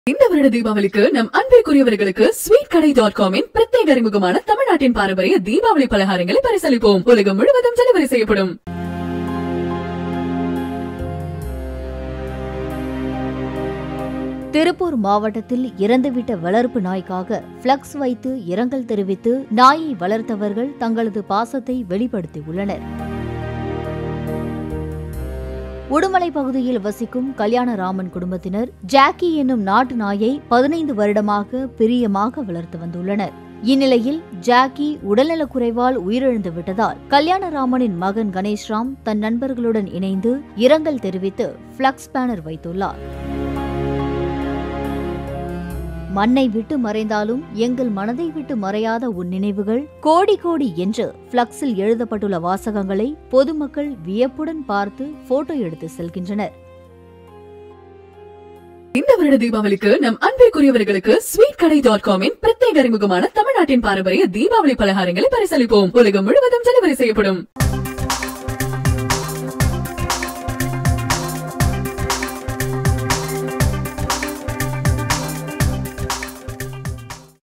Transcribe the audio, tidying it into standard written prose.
இந்த வருட தீபாவளிக்கு நம் அன்பிற்குரியவர்களுக்கு sweetkadai.com இன் பிரத்யேக அறிமுகமான தமிழ்நாட்டின் பாரம்பரிய தீபாவளி பலகாரங்களை பரிசளிப்போம். உலகம் முழுவதும் டெலிவரி செய்யப்படும். திருப்பூர் மாவட்டத்தில் இறந்துவிட்ட வளர்ப்பு நாய்க்காக பிளக்ஸ் வைத்து இரங்கல் தெரிவித்து நாயை வளர்த்தவர்கள் தங்களது பாசத்தை வெளிப்படுத்தியுள்ளனர். உடுமலை பகுதியில் வசிக்கும் கல்யாணராமன் குடும்பத்தினர் ஜாக்கி என்னும் நாட்டு நாயை 15 வருடமாக பிரியமாக வளர்த்து வந்துள்ளனர். இந்நிலையில் ஜாக்கி உடல்நலக்குறைவால் உயிரிழந்து விட்டதால் கல்யாணராமனின் மகன் கணேஷ்ராம் தன் நண்பர்களுடன் இணைந்து இரங்கல் தெரிவித்து பிளக்ஸ் பேனர் வைத்துள்ளார். மண்ணை விட்டு மறைந்தாலும் எங்கள் மனதை விட்டு மறையாத உன் நினைவுகள் கோடி கோடி என்று பிளக்ஸில் எழுதப்பட்டுள்ள வாசகங்களை பொதுமக்கள் வியப்புடன் பார்த்து போட்டோ எடுத்து செல்கின்றனர். இந்த வருட தீபாவளிக்கு நம் அன்பிற்குரியவர்களுக்கு sweetkadai.com இன் பிரத்யேக அறிமுகமான தமிழ்நாட்டின் பாரம்பரிய தீபாவளி பலகாரங்களை பரிசளிப்போம். உலகம் முழுவதும் டெலிவரி செய்யப்படும்.